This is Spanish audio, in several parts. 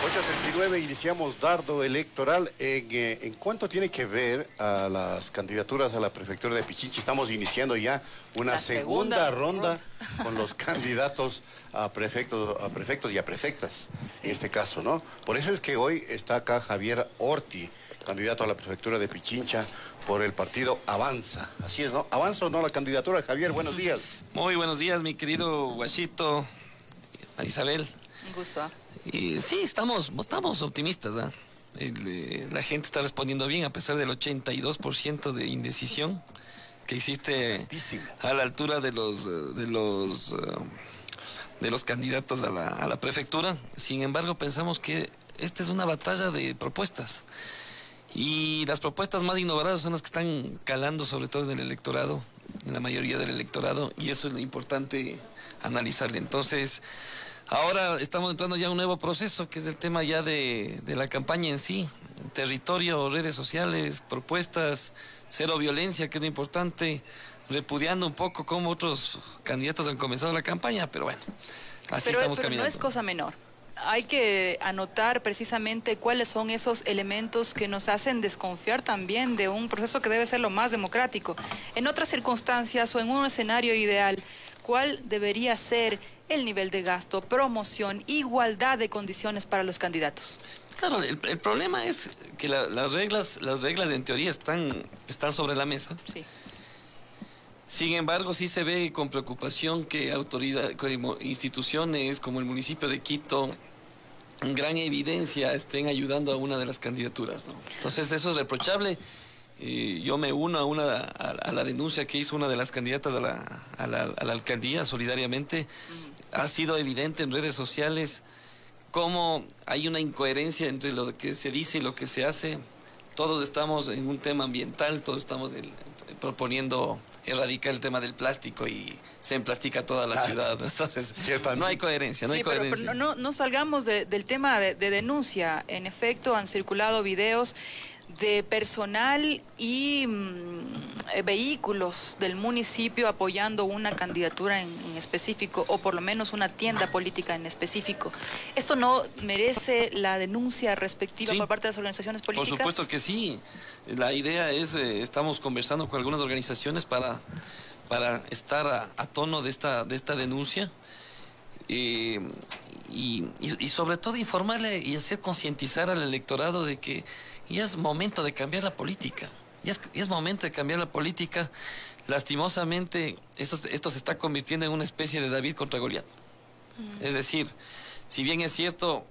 8:39 iniciamos dardo electoral. ¿En cuánto tiene que ver a las candidaturas a la prefectura de Pichincha? Estamos iniciando ya una segunda ronda con los candidatos a prefectos y a prefectas, sí, en este caso, ¿no? Por eso es que hoy está acá Javier Orti, candidato a la prefectura de Pichincha por el partido Avanza. Así es, ¿no? ¿Avanza o no la candidatura? Javier, buenos días. Muy buenos días, mi querido Guachito, Marisabel. Un gusto. Y sí, estamos optimistas, ¿eh? La gente está respondiendo bien a pesar del 82% de indecisión que existe altísimo, a la altura de los candidatos a la prefectura. Sin embargo, pensamos que esta es una batalla de propuestas y las propuestas más innovadoras son las que están calando sobre todo en el electorado, en la mayoría del electorado, y eso es lo importante analizarle. Entonces, ahora estamos entrando ya a un nuevo proceso, que es el tema ya de la campaña en sí, territorio, redes sociales, propuestas, cero violencia, que es lo importante, repudiando un poco cómo otros candidatos han comenzado la campaña, pero bueno, así estamos caminando. Pero no es cosa menor. Hay que anotar precisamente cuáles son esos elementos que nos hacen desconfiar también de un proceso que debe ser lo más democrático. En otras circunstancias o en un escenario ideal, ¿cuál debería ser el nivel de gasto, promoción, igualdad de condiciones para los candidatos? Claro, el problema es que las reglas en teoría están sobre la mesa. Sí. Sin embargo, sí se ve con preocupación que instituciones como el municipio de Quito, en gran evidencia, estén ayudando a una de las candidaturas, ¿no? Entonces eso es reprochable. Yo me uno a la denuncia que hizo una de las candidatas a la alcaldía solidariamente. Ha sido evidente en redes sociales cómo hay una incoherencia entre lo que se dice y lo que se hace. Todos estamos en un tema ambiental, todos estamos proponiendo erradicar el tema del plástico y se emplastica toda la ciudad. Entonces, no hay coherencia, no hay coherencia. Pero no salgamos del tema de denuncia. En efecto, han circulado videos de personal y vehículos del municipio apoyando una candidatura en específico, o por lo menos una tienda política en específico. ¿Esto no merece la denuncia respectiva, sí, por parte de las organizaciones políticas? Por supuesto que sí. La idea es, estamos conversando con algunas organizaciones para estar a tono de esta denuncia. Y sobre todo informarle y hacer concientizar al electorado de que ya es momento de cambiar la política. Ya es momento de cambiar la política. Lastimosamente, esto se está convirtiendo en una especie de David contra Goliat. Es decir, si bien es cierto,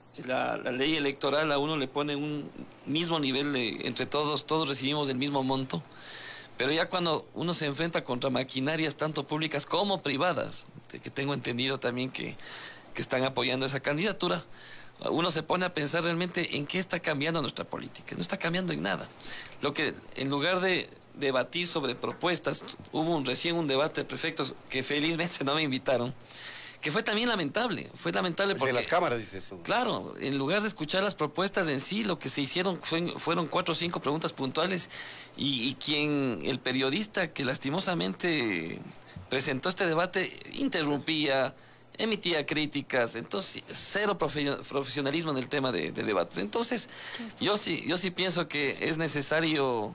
la ley electoral a uno le pone un mismo nivel entre todos recibimos el mismo monto, pero ya cuando uno se enfrenta contra maquinarias tanto públicas como privadas, que tengo entendido también que están apoyando esa candidatura, uno se pone a pensar realmente en qué está cambiando nuestra política. No está cambiando en nada. Lo que, en lugar de debatir sobre propuestas, hubo recién un debate de prefectos que felizmente no me invitaron, que fue también lamentable. Fue lamentable porque... De las cámaras, dices eso. Claro, en lugar de escuchar las propuestas en sí, lo que se hicieron fueron 4 o 5 preguntas puntuales y el periodista que lastimosamente presentó este debate interrumpía, emitía críticas, entonces cero profesionalismo en el tema de debates. Entonces, yo sí pienso que es necesario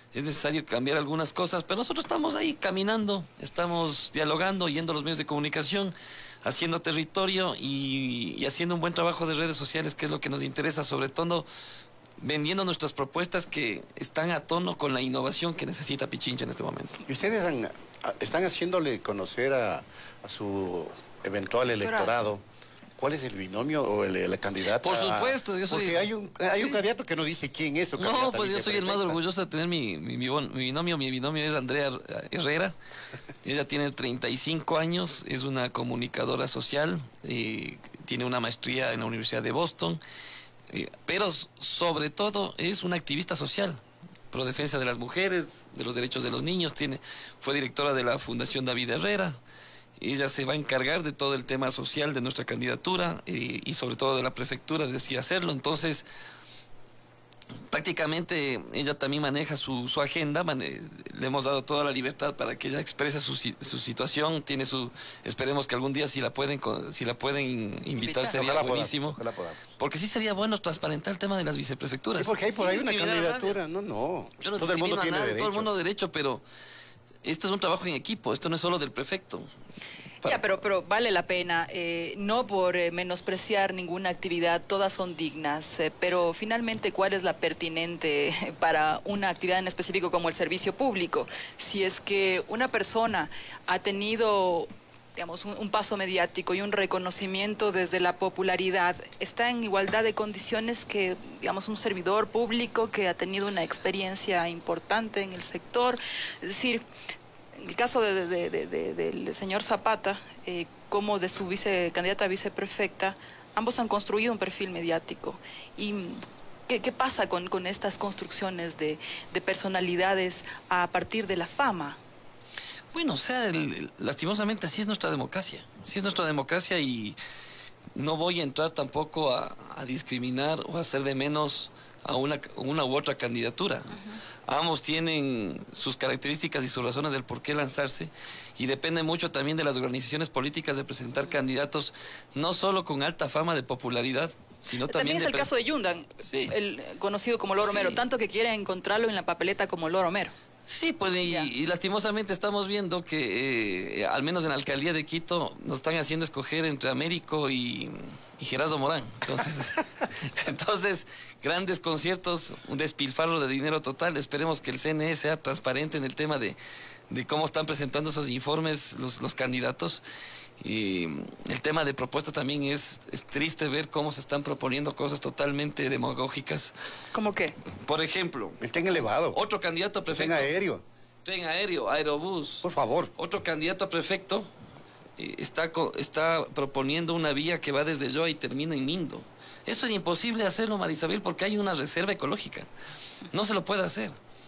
cambiar algunas cosas, pero nosotros estamos ahí caminando, estamos dialogando, yendo a los medios de comunicación, haciendo territorio y haciendo un buen trabajo de redes sociales, que es lo que nos interesa, sobre todo vendiendo nuestras propuestas que están a tono con la innovación que necesita Pichincha en este momento. ¿Y ustedes están haciéndole conocer a su eventual electorado cuál es el binomio o la candidata? Por supuesto, yo soy... Porque hay un candidato que no dice quién es su candidata. No, pues yo soy el más orgulloso de tener mi binomio. Mi binomio es Andrea Herrera. Ella tiene 35 años, es una comunicadora social, tiene una maestría en la Universidad de Boston, pero sobre todo es una activista social, pro defensa de las mujeres, de los derechos de los niños. Fue directora de la Fundación David Herrera. Ella se va a encargar de todo el tema social de nuestra candidatura y sobre todo de la prefectura, decía hacerlo. Entonces, prácticamente ella también maneja su agenda, le hemos dado toda la libertad para que ella exprese su situación, esperemos que algún día si la pueden invitar sería ojalá buenísimo, podamos. Porque sí sería bueno transparentar el tema de las viceprefecturas. Sí, porque hay por ahí una candidatura, no, yo no todo el mundo tiene derecho. todo el mundo derecho, pero esto es un trabajo en equipo, esto no es solo del prefecto. Ya, pero vale la pena, no por menospreciar ninguna actividad, todas son dignas, pero finalmente, ¿cuál es la pertinente para una actividad en específico como el servicio público? Si es que una persona ha tenido, digamos, un paso mediático y un reconocimiento desde la popularidad, está en igualdad de condiciones que, digamos, un servidor público que ha tenido una experiencia importante en el sector. Es decir, el caso del señor Zapata, como de su candidata a viceprefecta, ambos han construido un perfil mediático. ¿Y qué pasa con estas construcciones de personalidades a partir de la fama? Bueno, o sea, lastimosamente así es nuestra democracia. Así es nuestra democracia y no voy a entrar tampoco a discriminar o a hacer de menos a una u otra candidatura. Ambos tienen sus características y sus razones del por qué lanzarse y depende mucho también de las organizaciones políticas de presentar candidatos no solo con alta fama de popularidad, sino también... También es el caso de Yundan, sí, el conocido como Loro Mero, tanto que quiere encontrarlo en la papeleta como Loro Mero. Sí, pues y lastimosamente estamos viendo que al menos en la alcaldía de Quito nos están haciendo escoger entre Américo y Gerardo Morán. Entonces, grandes conciertos, un despilfarro de dinero total. Esperemos que el CNE sea transparente en el tema de cómo están presentando esos informes los candidatos. Y el tema de propuesta también es triste ver cómo se están proponiendo cosas totalmente demagógicas. ¿Cómo qué? Por ejemplo, el tren elevado, otro candidato a prefecto. Tren aéreo, aerobús. Por favor. Otro candidato a prefecto está proponiendo una vía que va desde Yoa y termina en Mindo. Eso es imposible hacerlo, Marisabel, porque hay una reserva ecológica. No se lo puede hacer.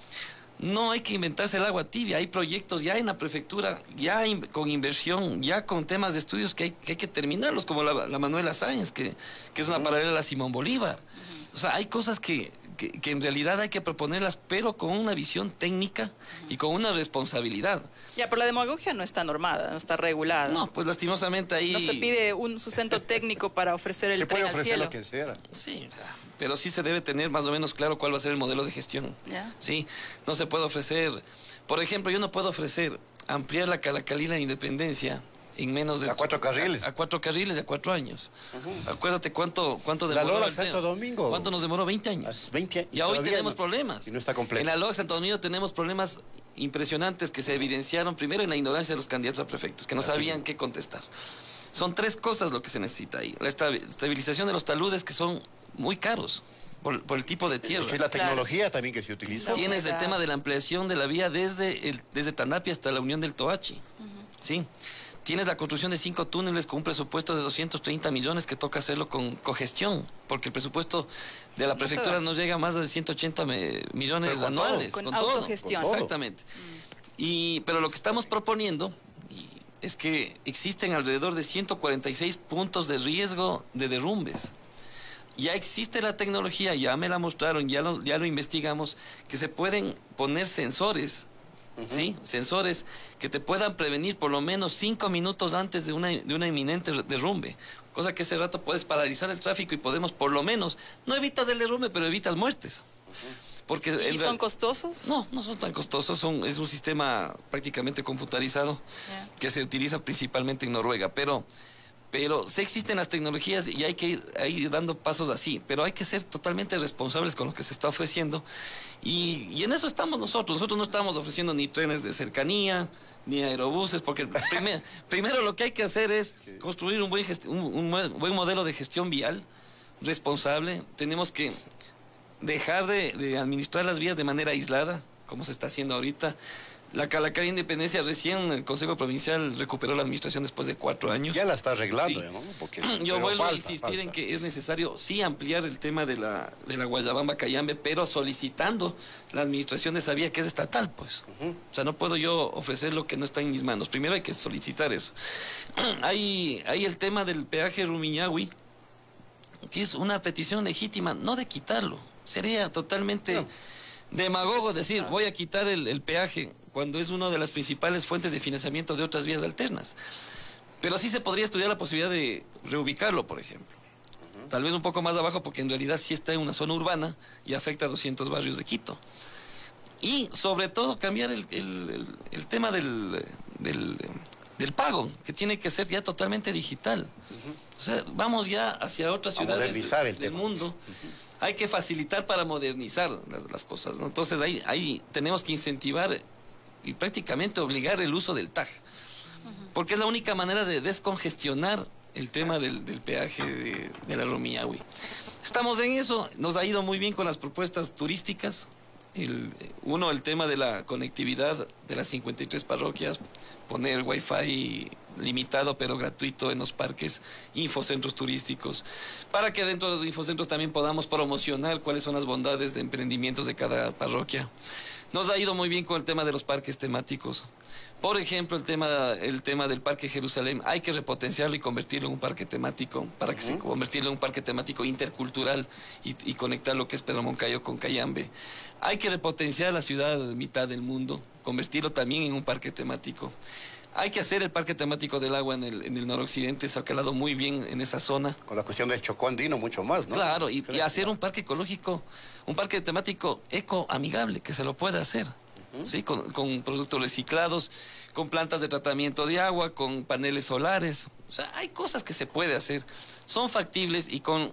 No hay que inventarse el agua tibia, hay proyectos ya en la prefectura, ya con inversión, ya con temas de estudios que hay que terminarlos, como la Manuela Sáenz, que es una paralela a la Simón Bolívar. O sea, hay cosas que en realidad hay que proponerlas, pero con una visión técnica y con una responsabilidad. Ya, pero la demagogia no está normada, no está regulada. No, pues lastimosamente ahí... No se pide un sustento técnico para ofrecer el tren al cielo. Se puede ofrecer lo que sea. Sí, pero sí se debe tener más o menos claro cuál va a ser el modelo de gestión. ¿Ya? Sí, no se puede ofrecer... Por ejemplo, yo no puedo ofrecer ampliar la Calacalí, la Independencia en menos de... A 4 carriles. A 4 carriles de 4 años. Acuérdate cuánto demoró... La Lola Santo Domingo. ¿Cuánto nos demoró? 20 años. 20 años. Y hoy tenemos problemas. Y no está completo. En la Lola Santo Domingo tenemos problemas impresionantes que se evidenciaron primero en la ignorancia de los candidatos a prefectos, que no sabían qué contestar. Son 3 cosas lo que se necesita ahí. La estabilización de los taludes, que son muy caros por el tipo de tierra. Es la tecnología también que se utiliza. Tienes el tema de la ampliación de la vía desde Tanapia hasta la Unión del Toachi. ¿Sí? Tienes la construcción de 5 túneles con un presupuesto de 230 millones que toca hacerlo con cogestión, porque el presupuesto de la prefectura no llega a más de 180 millones anuales. Con autogestión. Todo. Exactamente. Pero lo que estamos proponiendo es que existen alrededor de 146 puntos de riesgo de derrumbes. Ya existe la tecnología, ya me la mostraron, ya lo investigamos, que se pueden poner sensores, ¿sí? Sensores que te puedan prevenir por lo menos 5 minutos antes de una inminente derrumbe. Cosa que ese rato puedes paralizar el tráfico y podemos por lo menos, no evitas el derrumbe, pero evitas muertes. Porque ¿Y son costosos? No, no son tan costosos, es un sistema prácticamente computarizado que se utiliza principalmente en Noruega, pero sí existen las tecnologías y hay que ir dando pasos así, pero hay que ser totalmente responsables con lo que se está ofreciendo y en eso estamos nosotros no estamos ofreciendo ni trenes de cercanía, ni aerobuses, porque primero lo que hay que hacer es construir un buen modelo de gestión vial responsable. Tenemos que dejar de administrar las vías de manera aislada, como se está haciendo ahorita. La Calacalí Independencia recién el Consejo Provincial recuperó la administración después de 4 años. Ya la está arreglando, sí. ¿no? Porque, yo vuelvo a insistir en que es necesario sí ampliar el tema de la Guayabamba Cayambe, pero solicitando la administración de esa vía que es estatal, pues. O sea, no puedo yo ofrecer lo que no está en mis manos. Primero hay que solicitar eso. Hay el tema del peaje Rumiñahui, que es una petición legítima, no de quitarlo, Sería totalmente demagogo decir, voy a quitar el peaje cuando es una de las principales fuentes de financiamiento de otras vías alternas. Pero sí se podría estudiar la posibilidad de reubicarlo, por ejemplo. Tal vez un poco más abajo, porque en realidad sí está en una zona urbana y afecta a 200 barrios de Quito. Y sobre todo cambiar el tema del pago, que tiene que ser ya totalmente digital. O sea, vamos ya hacia otras ciudades del mundo. Hay que facilitar para modernizar las cosas, ¿no? Entonces ahí tenemos que incentivar y prácticamente obligar el uso del TAG, porque es la única manera de descongestionar el tema del peaje de la Rumiñahui. Estamos en eso, nos ha ido muy bien con las propuestas turísticas. El tema de la conectividad de las 53 parroquias, poner wifi limitado pero gratuito en los parques, infocentros turísticos, para que dentro de los infocentros también podamos promocionar cuáles son las bondades de emprendimientos de cada parroquia. Nos ha ido muy bien con el tema de los parques temáticos. Por ejemplo, el tema del Parque Jerusalén, hay que repotenciarlo y convertirlo en un parque temático, para que se convertirlo en un parque temático intercultural y conectar lo que es Pedro Moncayo con Cayambe. Hay que repotenciar la ciudad mitad del mundo, convertirlo también en un parque temático. Hay que hacer el parque temático del agua en el noroccidente, se ha calado muy bien en esa zona. Con la cuestión del Chocó andino, mucho más, ¿no? Claro, y hacer un parque ecológico, un parque temático ecoamigable, que se lo pueda hacer. ¿Sí? Con productos reciclados, con plantas de tratamiento de agua, con paneles solares. O sea, hay cosas que se puede hacer, son factibles, y con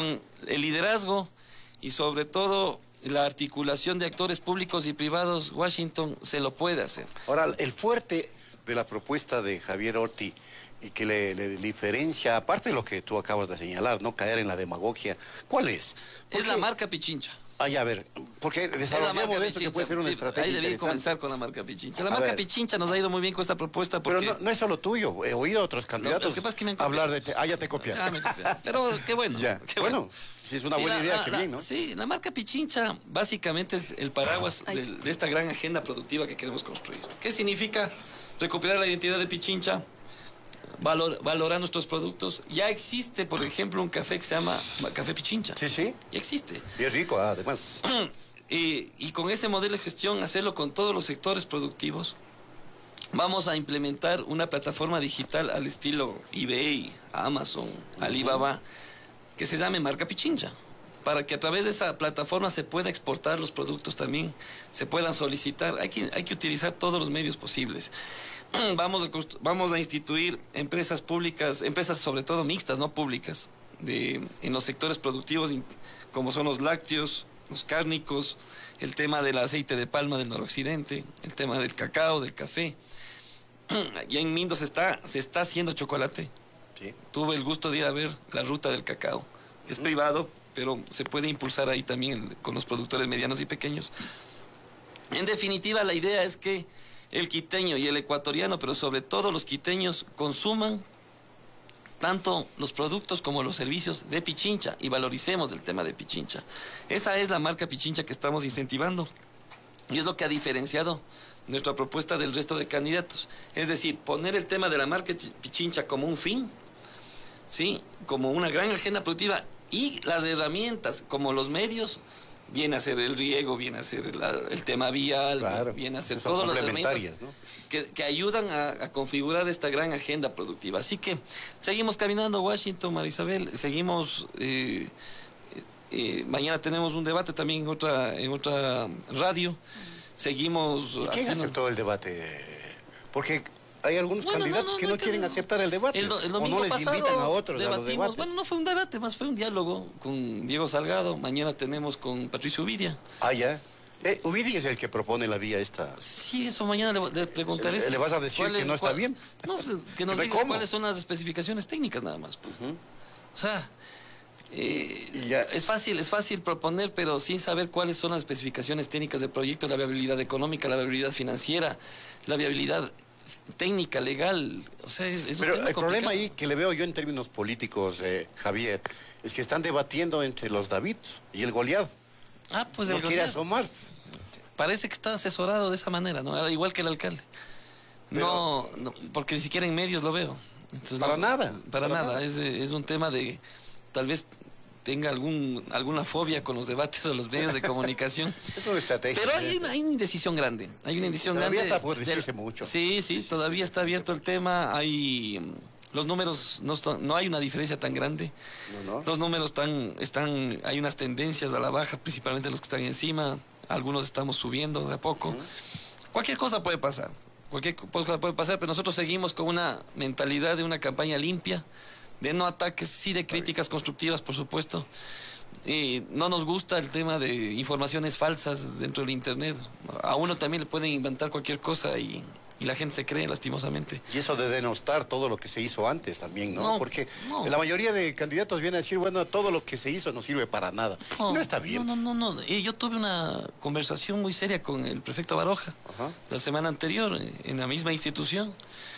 el liderazgo y sobre todo la articulación de actores públicos y privados, Washington se lo puede hacer. Ahora, el fuerte de la propuesta de Javier Orti, y que le diferencia, aparte de lo que tú acabas de señalar, no caer en la demagogia, ¿cuál es? Es la marca Pichincha. A ver, porque desarrollamos esto que puede ser una estrategia ahí debí interesante. comenzar con la marca Pichincha. La marca Pichincha nos ha ido muy bien con esta propuesta porque... Pero no es solo tuyo, he oído a otros candidatos lo que pasa es que me han hablar de... ya te copiaron. Me copiaron. Pero qué bueno. Ya. Qué bueno, si es una buena idea, qué bien, ¿no? Sí, la marca Pichincha básicamente es el paraguas de esta gran agenda productiva que queremos construir. ¿Qué significa recuperar la identidad de Pichincha? Valorar nuestros productos. Ya existe, por ejemplo, un café que se llama Café Pichincha. Sí. Ya existe. Y es rico, además. Y con ese modelo de gestión, hacerlo con todos los sectores productivos. Vamos a implementar una plataforma digital al estilo eBay, Amazon, Alibaba, que se llame Marca Pichincha, para que a través de esa plataforma se pueda exportar los productos también, se puedan solicitar. Hay que utilizar todos los medios posibles. Vamos a instituir empresas públicas, empresas sobre todo mixtas, no públicas, en los sectores productivos, como son los lácteos, los cárnicos, el tema del aceite de palma del noroccidente, el tema del cacao, del café. Ya en Mindo se está haciendo chocolate. Sí. Tuve el gusto de ir a ver la ruta del cacao. Es privado, pero se puede impulsar ahí también con los productores medianos y pequeños. En definitiva, la idea es que el quiteño y el ecuatoriano, pero sobre todo los quiteños, consuman tanto los productos como los servicios de Pichincha y valoricemos el tema de Pichincha. Esa es la marca Pichincha que estamos incentivando y es lo que ha diferenciado nuestra propuesta del resto de candidatos. Es decir, poner el tema de la marca Pichincha como un fin, ¿sí? Como una gran agenda productiva, y las herramientas como los medios, viene a ser el riego, viene a ser el tema vial, claro, viene a ser todas las herramientas, ¿no? que ayudan a configurar esta gran agenda productiva. Así que seguimos caminando, Washington, Marisabel, seguimos... mañana tenemos un debate también en otra radio. Seguimos... ¿Y quién aceptó el debate? Porque hay algunos candidatos que no quieren aceptar el debate. El o domingo no les pasado invitan a otros a los debatimos. debates. Bueno, no fue un debate, más fue un diálogo con Diego Salgado. Mañana tenemos con Patricio Uvidia. Ah, ya. Uvidia es el que propone la vía esta. Sí, eso mañana le preguntaré. ¿Le vas a decir que no está bien? No, que nos diga cuáles son las especificaciones técnicas nada más. O sea... es fácil proponer, pero sin saber cuáles son las especificaciones técnicas del proyecto, la viabilidad económica, la viabilidad financiera, la viabilidad técnica, legal. O sea, es pero un tema el problema ahí que le veo yo en términos políticos, Javier, es que están debatiendo entre los David y el Goliat. Pues no el quiere Goliat asomar. parece que está asesorado de esa manera, ¿no? Al igual que el alcalde. Pero... no, porque ni siquiera en medios lo veo. Entonces, para nada. Para nada. Es un tema de tal vez tenga alguna fobia con los debates o los medios de comunicación. Es una estrategia. Pero hay una indecisión grande. Hay una indecisión todavía grande. Está por decirse mucho. Sí, todavía está abierto el tema. Los números, no hay una diferencia tan grande. No. Los números hay unas tendencias a la baja, principalmente los que están encima. Algunos estamos subiendo de a poco. Cualquier cosa puede pasar. Pero nosotros seguimos con una mentalidad de una campaña limpia, de no ataques, sí de críticas constructivas, por supuesto. No nos gusta el tema de informaciones falsas dentro del Internet. A uno también le pueden inventar cualquier cosa y la gente se cree, lastimosamente. Y eso de denostar todo lo que se hizo antes también, ¿no? Porque la mayoría de candidatos vienen a decir, bueno, todo lo que se hizo no sirve para nada. No está bien. No. Yo tuve una conversación muy seria con el prefecto Baroja la semana anterior en la misma institución,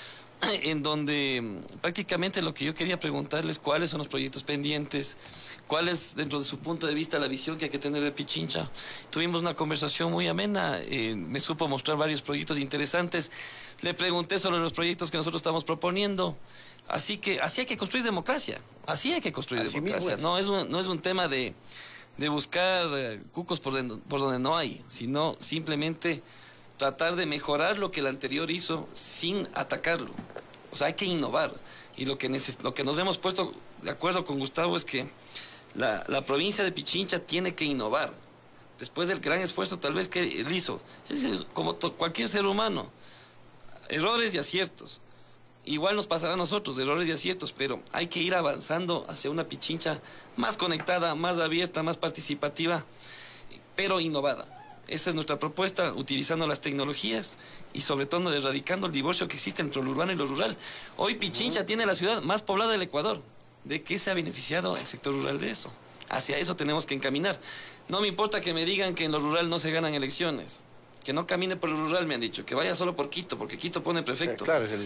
en donde prácticamente lo que yo quería preguntarles cuáles son los proyectos pendientes, cuál es dentro de su punto de vista la visión que hay que tener de Pichincha. Tuvimos una conversación muy amena, me supo mostrar varios proyectos interesantes, le pregunté sobre los proyectos que nosotros estamos proponiendo. Así hay que construir democracia, así hay que construir así democracia. No es un tema de buscar cucos por donde no hay, sino simplemente tratar de mejorar lo que el anterior hizo sin atacarlo. O sea, hay que innovar. Y lo que nos hemos puesto de acuerdo con Gustavo es que la provincia de Pichincha tiene que innovar. Después del gran esfuerzo tal vez que él hizo, como cualquier ser humano, errores y aciertos. Igual nos pasará a nosotros, errores y aciertos, pero hay que ir avanzando hacia una Pichincha más conectada, más abierta, más participativa, pero innovada. Esa es nuestra propuesta, utilizando las tecnologías y sobre todo erradicando el divorcio que existe entre lo urbano y lo rural. Hoy Pichincha tiene la ciudad más poblada del Ecuador. ¿De qué se ha beneficiado el sector rural de eso? Hacia eso tenemos que encaminar. No me importa que me digan que en lo rural no se ganan elecciones. Que no camine por lo rural, me han dicho. Que vaya solo por Quito, porque Quito pone prefecto. Claro, es el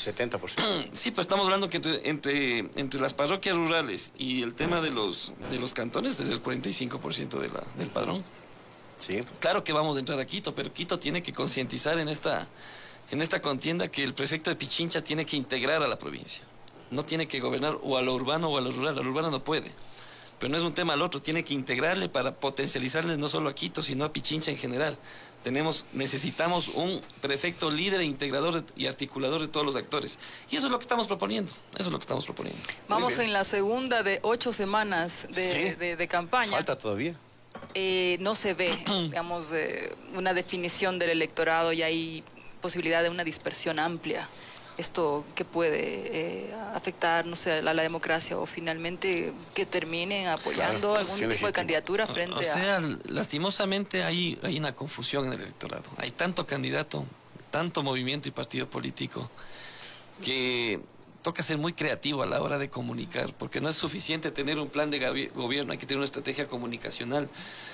70%. Sí, pues estamos hablando que entre las parroquias rurales y el tema de los cantones es el 45% del padrón. Sí. Claro que vamos a entrar a Quito, pero Quito tiene que concientizar en esta contienda que el prefecto de Pichincha tiene que integrar a la provincia. No tiene que gobernar o a lo urbano o a lo rural. A lo urbano no puede. Pero no es un tema al otro. Tiene que integrarle para potencializarle no solo a Quito, sino a Pichincha en general. Necesitamos un prefecto líder, integrador y articulador de todos los actores. Y eso es lo que estamos proponiendo. Vamos en la segunda de 8 semanas de campaña. Falta todavía. No se ve, digamos, una definición del electorado y hay posibilidad de una dispersión amplia. ¿Esto qué puede afectar, no sé, a la democracia o finalmente que terminen apoyando algún tipo de candidatura frente a...? Lastimosamente hay una confusión en el electorado. Hay tanto candidato, tanto movimiento y partido político que toca ser muy creativo a la hora de comunicar, porque no es suficiente tener un plan de gobierno, hay que tener una estrategia comunicacional.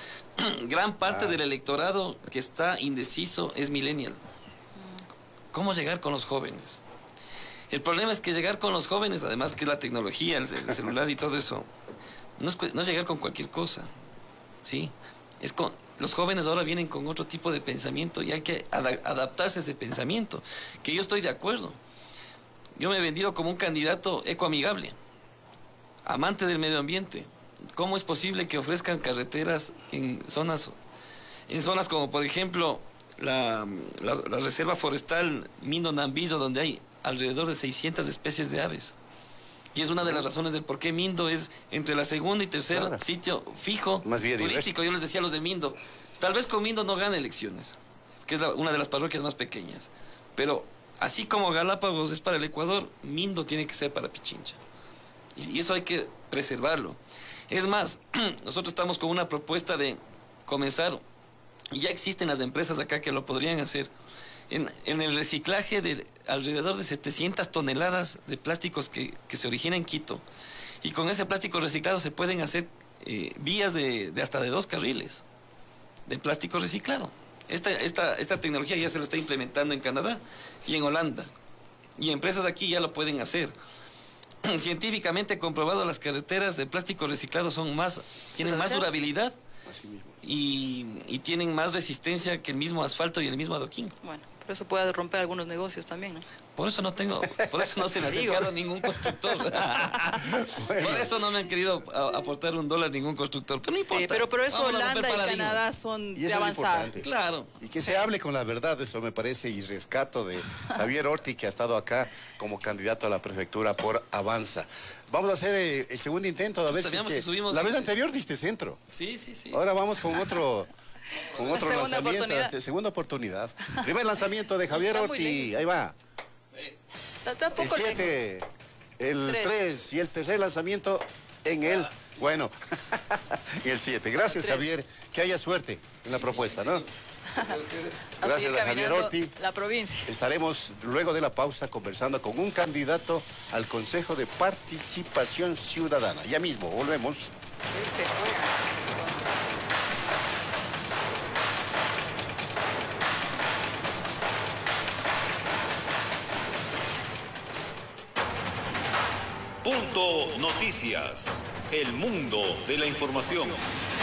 Gran parte del electorado que está indeciso es millennial. ¿Cómo llegar con los jóvenes? El problema es que llegar con los jóvenes, además que la tecnología, el celular y todo eso, no es llegar con cualquier cosa, ¿sí? Los jóvenes ahora vienen con otro tipo de pensamiento y hay que adaptarse a ese pensamiento, que yo estoy de acuerdo. Yo me he vendido como un candidato ecoamigable, amante del medio ambiente. ¿Cómo es posible que ofrezcan carreteras en zonas como, por ejemplo, la reserva forestal Mindo Nambillo, donde hay alrededor de 600 especies de aves? Y es una de las razones del por qué Mindo es entre la segunda y tercer sitio fijo turístico. Yo les decía a los de Mindo, tal vez con Mindo no gane elecciones, que es una de las parroquias más pequeñas, pero así como Galápagos es para el Ecuador, Mindo tiene que ser para Pichincha. Y eso hay que preservarlo. Es más, nosotros estamos con una propuesta de comenzar, y ya existen las empresas acá que lo podrían hacer, en el reciclaje de alrededor de 700 toneladas de plásticos que se originan en Quito. Y con ese plástico reciclado se pueden hacer vías de hasta de 2 carriles de plástico reciclado. Esta tecnología ya se lo está implementando en Canadá y en Holanda. Y empresas aquí ya lo pueden hacer. Científicamente comprobado, las carreteras de plástico reciclado tienen más durabilidad y tienen más resistencia que el mismo asfalto y el mismo adoquín. Bueno. Pero eso puede romper algunos negocios también, ¿no? Por eso no se me ha acercado ningún constructor. Por eso no me han querido aportar $1 ningún constructor. Pero no importa. Sí, pero eso Vamos a romper Holanda y paradigmas. Canadá son Y de eso es avanzada. importante. Claro. Y que se hable con la verdad, eso me parece, y rescato de Javier Orti, que ha estado acá como candidato a la prefectura por Avanza. Vamos a hacer el segundo intento, a ver si, Veamos es si que subimos. la vez anterior diste centro. Sí, sí, sí. Ahora vamos con otro segunda lanzamiento, oportunidad. segunda oportunidad. Primer lanzamiento de Javier Está muy Orti, lejos. ahí va. Está El poco lejos. 7, el Tres. 3 y el tercer lanzamiento en el, bueno, en el 7. Gracias, Tres. Javier, que haya suerte en la propuesta, ¿no? A Gracias seguir a Javier caminando Orti. la provincia. Estaremos luego de la pausa conversando con un candidato al Consejo de Participación Ciudadana. Ya mismo, volvemos. Se juega. Punto Noticias, el mundo de la información.